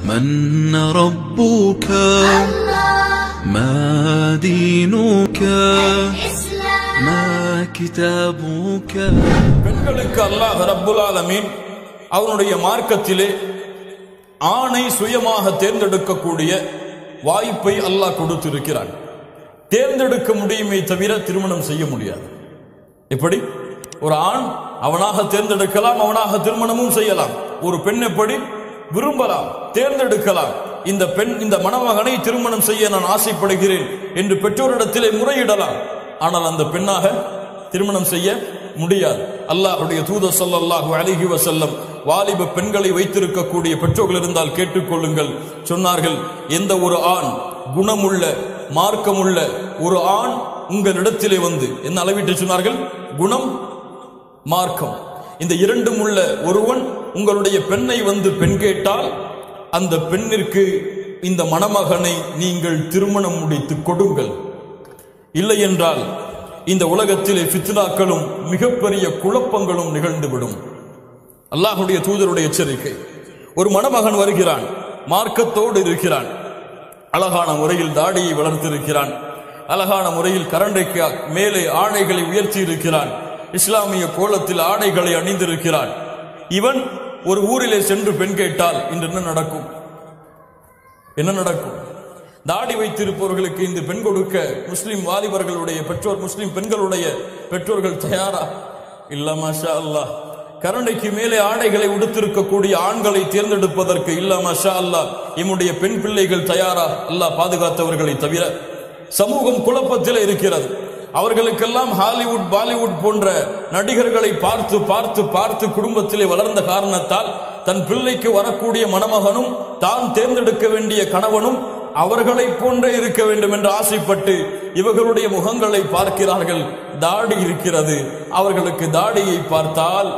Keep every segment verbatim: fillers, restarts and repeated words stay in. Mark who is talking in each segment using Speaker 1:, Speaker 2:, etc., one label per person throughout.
Speaker 1: من ربك ما دينك ما كتابك.
Speaker 2: பெண்களுக்கு அல்லாஹ் ரப்புல் ஆலமீன் அவனுடைய மார்க்கத்திலே ஆணை சுயமாக தேர்ந்தெடுக்கக்கூடிய வாய்ப்பை அல்லாஹ் கொடுத்திருக்கிறான். தேர்ந்தெடுக்க முடியுமே தவிர திருமணம் செய்ய முடியாது. எப்படி? ஒரு ஆண் அவனாக தேர்ந்தெடுக்கலாம், அவனாக திருமணமும் செய்யலாம். ஒரு பெண் எப்படி விரும்பலாம், தேர்ந்தெடுக்கலாம். இந்த பெண் இந்த மணமகனை திருமணம் செய்ய நான் ஆசைப்படுகிறேன் என்று பெற்றோரிடத்திலே முறையிடலாம். ஆனால் அந்த பெண்ணாக திருமணம் செய்ய முடியாது. அல்லாஹ்வுடைய தூதர் ஸல்லல்லாஹு அலைஹி வஸல்லம் வாலிப பெண்களை வைத்திருக்கக்கூடிய பெற்றோர்கள் இருந்தால் கேட்டுக்கொள்ளுங்கள். சொன்னார்கள், எந்த ஒரு ஆண் குணமுள்ள மார்க்கமுள்ள ஒரு ஆண் உங்களிடத்திலே வந்து என்ன அளவிட்டு சொன்னார்கள்? குணம், மார்க்கம், இந்த இரண்டும் உள்ள ஒருவன் உங்களுடைய பெண்ணை வந்து பெண் கேட்டால் அந்த பெண்ணிற்கு இந்த மணமகனை நீங்கள் திருமணம் முடித்து கொடுங்கள். இல்லை என்றால் இந்த உலகத்திலே ஃபித்னாக்களும் மிகப்பெரிய குழப்பங்களும் நிகழ்ந்துவிடும். அல்லாஹ்வுடைய தூதருடைய எச்சரிக்கை. ஒரு மணமகன் வருகிறான், மார்க்கத்தோடு இருக்கிறான், அழகான முறையில் தாடியை வளர்த்திருக்கிறான், அழகான முறையில் கரண்டைக்கு மேலே ஆடைகளை உயர்த்தி இருக்கிறான், இஸ்லாமிய கோலத்தில் ஆடைகளை அணிந்திருக்கிறான். இவன் ஒரு ஊரிலே சென்று பெண் கேட்டால் இன்று என்ன நடக்கும்? என்ன நடக்கும்? தாடி வைத்திருப்பவர்களுக்கு இந்த பெண் கொடுக்க முஸ்லிம் வாலிபர்களுடைய பெற்றோர், முஸ்லிம் பெண்களுடைய பெற்றோர்கள் தயாரா? இல்ல மாஷா அல்லாஹ். கரண்டைக்கு மேலே ஆடைகளை உடுத்திருக்கக்கூடிய ஆண்களை தேர்ந்தெடுப்பதற்கு இல்ல மாஷா அல்லாஹ் எம்முடைய பெண் பிள்ளைகள் தயாரா? அல்லாஹ் பாதுகாத்தவர்களை தவிர. சமூகம் குழப்பத்தில் இருக்கிறது. அவர்களுக்கெல்லாம் ஹாலிவுட் பாலிவுட் போன்ற நடிகர்களை பார்த்து பார்த்து பார்த்து குடும்பத்திலே வளர்ந்த காரணத்தால் தன் பிள்ளைக்கு வரக்கூடிய மணமகனும் தான் தேர்ந்தெடுக்க வேண்டிய கணவனும் அவர்களை போன்றே இருக்க வேண்டும் என்று ஆசைப்பட்டு இவர்களுடைய முகங்களை பார்க்கிறார்கள். தாடி இருக்கிறது, அவர்களுக்கு தாடியை பார்த்தால்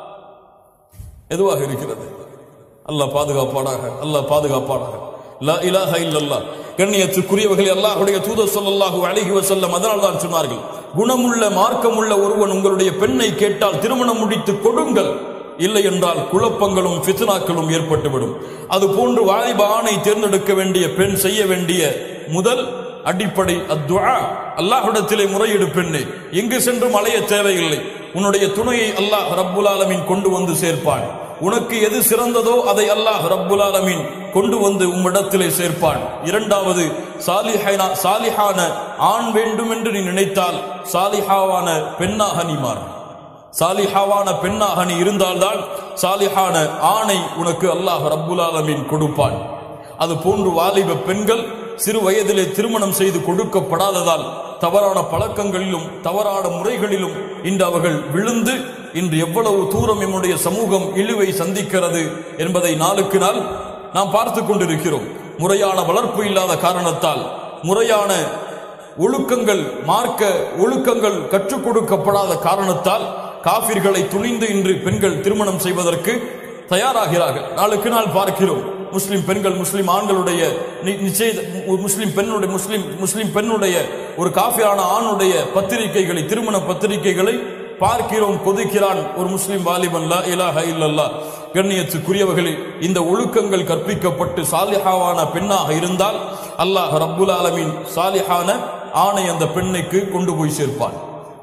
Speaker 2: எதுவாக இருக்கிறது? அல்லாஹ் பாதுகாப்பானாக, அல்லாஹ் பாதுகாப்பானாக. லா இலாஹ இல்லல்லாஹ். கண்ணியத்துக்குரியவர்களே, அல்லாஹ்வுடைய தூதர் ஸல்லல்லாஹு அலைஹி வஸல்லம் அதனால் தான் சொன்னார்கள், குணமுள்ள மார்க்கமுள்ள ஒருவன் உங்களுடைய பெண்ணை கேட்டால் திருமணம் முடித்து கொடுங்கள். இல்லை என்றால் குழப்பங்களும் ஃபித்னாக்களும் ஏற்பட்டுவிடும். அது போன்று வாலிப ஆணை தேர்ந்தெடுக்க வேண்டிய பெண் செய்ய வேண்டிய முதல் அடிப்படை அத்துஆ. அல்லாஹ்விடத்திலே முறையிடு பெண்ணே. எங்கு சென்றும் அலைய தேவையில்லை. உன்னுடைய துணையை அல்லாஹ் ரப்புல் ஆலமீன் கொண்டு வந்து சேர்ப்பான். உனக்கு எது சிறந்ததோ அதை அல்லாஹ் ரப்புல் ஆலமீன் கொண்டு வந்து உம்மிடத்திலே சேர்ப்பான். இரண்டாவது, சாலிஹான சாலிஹான ஆண் வேண்டும் என்று நீ நினைத்தால் சாலிஹாவான பெண்ணாக நீ மாறு. சாலிஹாவான பெண்ணாக நீ இருந்தால்தான் சாலிஹான ஆணை உனக்கு அல்லாஹ் ரப்புல் ஆலமீன் கொடுப்பான். அது போன்று வாலிப பெண்கள் சிறு வயதிலே திருமணம் செய்து கொடுக்கப்படாததால் தவறான பழக்கங்களிலும் தவறான முறைகளிலும் இன்று அவர்கள் விழுந்து இன்று எவ்வளவு தூரம் நம்முடைய சமூகம் இழிவை சந்திக்கிறது என்பதை நாளுக்கு நாள் நாம் பார்த்து கொண்டிருக்கிறோம். முறையான வளர்ப்பு இல்லாத காரணத்தால், முறையான ஒழுக்கங்கள், மார்க்க ஒழுக்கங்கள் கற்றுக் கொடுக்கப்படாத காரணத்தால் காபிர்களை துணிந்து இன்று பெண்கள் திருமணம் செய்வதற்கு தயாராகிறார்கள். நாளுக்கு நாள் பார்க்கிறோம். முஸ்லிம் பெண்கள், முஸ்லிம் ஆண்களுடைய நிச்சய முஸ்லிம் பெண்ணுடைய முஸ்லிம் முஸ்லிம் பெண்ணுடைய ஒரு காஃபிரான ஆணுடைய பத்திரிகைகளை, திருமண பத்திரிகைகளை பார்க்கிறோம். கொதிக்கிறான் ஒரு முஸ்லிம் வாலிபன். லா இலாஹ இல்லல்லாஹ். கண்ணியத்துக்குரியவர்களே, இந்த ஒழுக்கங்கள் கற்பிக்கப்பட்டு சாலிஹாவான பெண்ணாக இருந்தால் அல்லாஹ் ரப்புல் ஆலமீன் சாலிஹான ஆணை அந்த பெண்ணுக்கு கொண்டு போய் சேர்ப்பான்.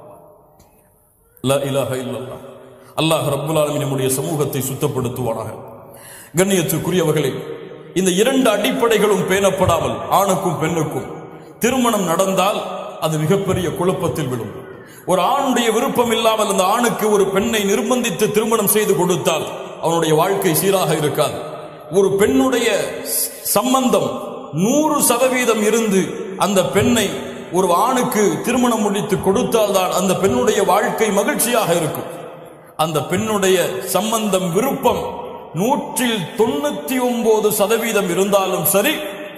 Speaker 2: லா இலாஹ இல்லல்லாஹ். அல்லாஹ் ரப்புல் ஆலமீன் நம்முடைய சமூகத்தை சுத்தப்படுத்துவானாக. கண்ணியத்துக்குரியவர்களே, இந்த இரண்டு அடிப்படைகளும் பேணப்படாமல் ஆணுக்கும் பெண்ணுக்கும் திருமணம் நடந்தால் அது மிகப்பெரிய குழப்பத்தில் விடும். ஒரு ஆணுடைய விருப்பம் இல்லாமல் அந்த ஆணுக்கு ஒரு பெண்ணை நிர்பந்தித்து திருமணம் செய்து கொடுத்தால் அவனுடைய வாழ்க்கை சீராக இருக்காது. ஒரு பெண்ணுடைய சம்பந்தம் நூறு சதவீதம் இருந்து அந்த பெண்ணை ஒரு ஆணுக்கு திருமணம் முடித்து கொடுத்தால்தான் அந்த பெண்ணுடைய வாழ்க்கை மகிழ்ச்சியாக இருக்கும். அந்த பெண்ணுடைய சம்பந்தம் விருப்பம் நூற்றில் தொண்ணூத்தி ஒன்பது சதவீதம் இருந்தாலும் சரி,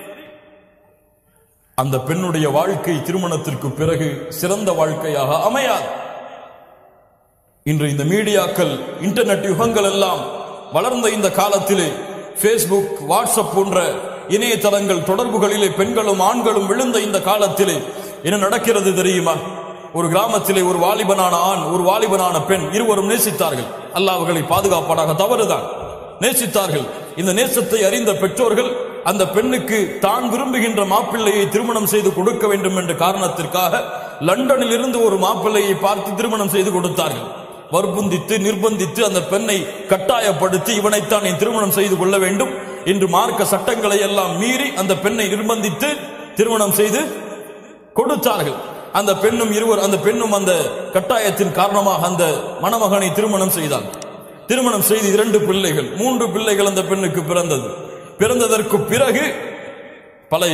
Speaker 2: அந்த பெண்ணுடைய வாழ்க்கை திருமணத்திற்கு பிறகு சிறந்த வாழ்க்கையாக அமையாது. இன்று இந்த மீடியாக்கள், இன்டர்நெட் யுகங்கள் எல்லாம் வளர்ந்த இந்த காலத்திலே பேஸ்புக், வாட்ஸ்அப் போன்ற இணையதளங்கள் தொடர்புகளிலே பெண்களும் ஆண்களும் விழுந்த இந்த காலத்திலே என்ன நடக்கிறது தெரியுமா? ஒரு கிராமத்திலே ஒரு வாலிபனான ஆண், ஒரு வாலிபனான பெண் இருவரும் நேசித்தார்கள். அல்லாஹ் அவர்களை பாதுகாப்பானாக. தவறுதான். நேசித்தார்கள். இந்த நேசத்தை அறிந்த பெற்றோர்கள் அந்த பெண்ணுக்கு தான் விரும்புகின்ற மாப்பிள்ளையை திருமணம் செய்து கொடுக்க வேண்டும் என்ற காரணத்திற்காக லண்டனில் இருந்து ஒரு மாப்பிள்ளையை பார்த்து திருமணம் செய்து கொடுத்தார்கள். வற்புந்தித்து நிர்பந்தித்து அந்த பெண்ணை கட்டாயப்படுத்தி இவனைத்தான் நீ திருமணம் செய்து கொள்ள வேண்டும் என்று மார்க்க சட்டங்களை எல்லாம் மீறி அந்த பெண்ணை நிர்பந்தித்து திருமணம் செய்து கொடுத்தார்கள். அந்த பெண்ணும் இருவர் அந்த பெண்ணும் அந்த கட்டாயத்தின் காரணமாக அந்த மணமகனை திருமணம் செய்தார். திருமணம் செய்து இரண்டு பிள்ளைகள் மூன்று பிள்ளைகள் அந்த பெண்ணுக்கு பிறந்தது. பிறந்ததற்கு பிறகு பழைய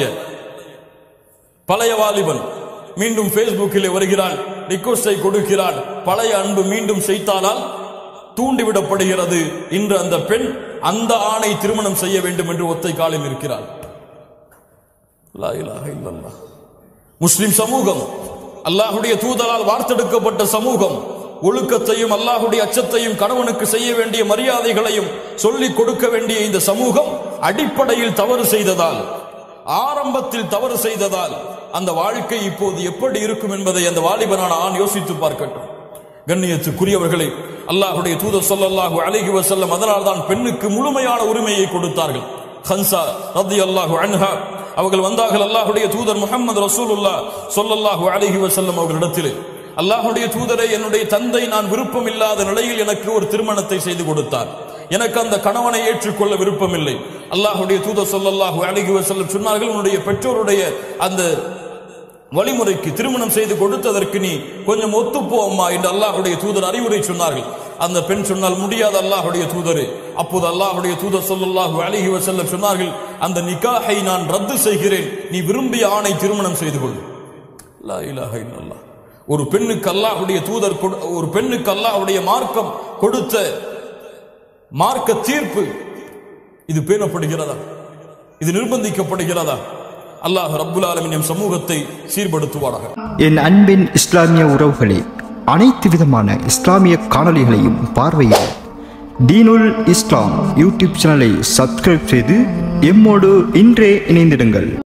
Speaker 2: பழைய வாலிபன் மீண்டும் பேஸ்புக்கில் வருகிறான், ரிக்வெஸ்டை கொடுக்கிறான். பழைய அன்பு மீண்டும் செய்தாலால் தூண்டிவிடப்படுகிறது. இன்று அந்த பெண் அந்த ஆணை திருமணம் செய்ய வேண்டும் என்று ஒத்தை காலில் இருக்கிறார். லா இலாஹ இல்லல்லாஹ். முஸ்லிம் சமூகம், அல்லாஹுடைய தூதரால் வார்த்தெடுக்கப்பட்ட சமூகம், ஒழுக்கத்தையும் அல்லாஹுடைய அச்சத்தையும் கணவனுக்கு செய்ய வேண்டிய மரியாதைகளையும் சொல்லிக் கொடுக்க வேண்டிய இந்த சமூகம் அடிப்படையில் தவறு செய்ததால், ஆரம்பத்தில் தவறு செய்ததால் அந்த வாழ்க்கை இப்போது எப்படி இருக்கும் என்பதை அந்த வாலிபனான ஆண் யோசித்து பார்க்கட்டும். கண்ணியத்துக்குரியவர்களே, அல்லாஹுடைய தூதர் ஸல்லல்லாஹு அலைஹி வஸல்லம் அதனால் தான் பெண்ணுக்கு முழுமையான உரிமையை கொடுத்தார்கள். ஹன்சா ரலியல்லாஹு அன்ஹா அவர்கள் வந்தார்கள் அல்லாஹுடைய தூதர் முஹம்மது ரசூலுல்லாஹ் ஸல்லல்லாஹு அலைஹி வஸல்லம் அவர்களிடத்தில், அல்லாஹுடைய தூதரை, என்னுடைய தந்தை நான் விருப்பம் இல்லாத நிலையில் எனக்கு ஒரு திருமணத்தை செய்து கொடுத்தார். எனக்கு அந்த கணவனை ஏற்றுக்கொள்ள விருப்பமில்லை. அல்லாஹுடைய தூதர் ஸல்லல்லாஹு அலைஹி வஸல்லம் சொன்னார்கள், உன்னுடைய பெற்றோருடைய அந்த வழிமுறைக்கு திருமணம் செய்து கொடுத்ததற்கு நீ கொஞ்சம் ஒத்துப்போ அம்மா என்று அல்லாஹுடைய தூதர் அறிவுரை சொன்னார்கள். அந்த பெண் சொன்னால், முடியாத அல்லாஹுடைய தூதரே. அப்போது அல்லாஹுடைய தூதர் ஸல்லல்லாஹு அலைஹி வஸல்லம் சொன்னார்கள், அந்த நிக்காஹை நான் ரத்து செய்கிறேன், நீ விரும்பிய ஆணை திருமணம் செய்து கொள். லா இலாஹ இல்லல்லாஹ். ஒரு பெண்ணுக்கு அல்லாஹுடைய தூதர் ஒரு பெண்ணுக்கு அல்லாஹுடைய மார்க்கம் கொடுத்த மார்க்க தீர்ப்பு இது பேணப்படுகிறதா? இது நிர்பந்திக்கப்படுகிறதா? அல்லாஹ் ரப்புல் ஆலமீன் சமூகத்தை சீர்படுத்துவாராக.
Speaker 3: என் அன்பின் இஸ்லாமிய உறவுகளே, அனைத்து விதமான இஸ்லாமிய காணொளிகளையும் பார்வையிட தீனுல் இஸ்லாம் யூடியூப் சேனலை சப்ஸ்கிரைப் செய்து எம்மோடு இன்றே இணைந்திடுங்கள்.